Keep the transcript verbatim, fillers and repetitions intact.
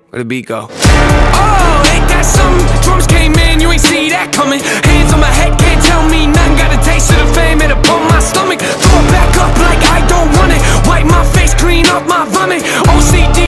Where the beat go? Oh, ain't that something?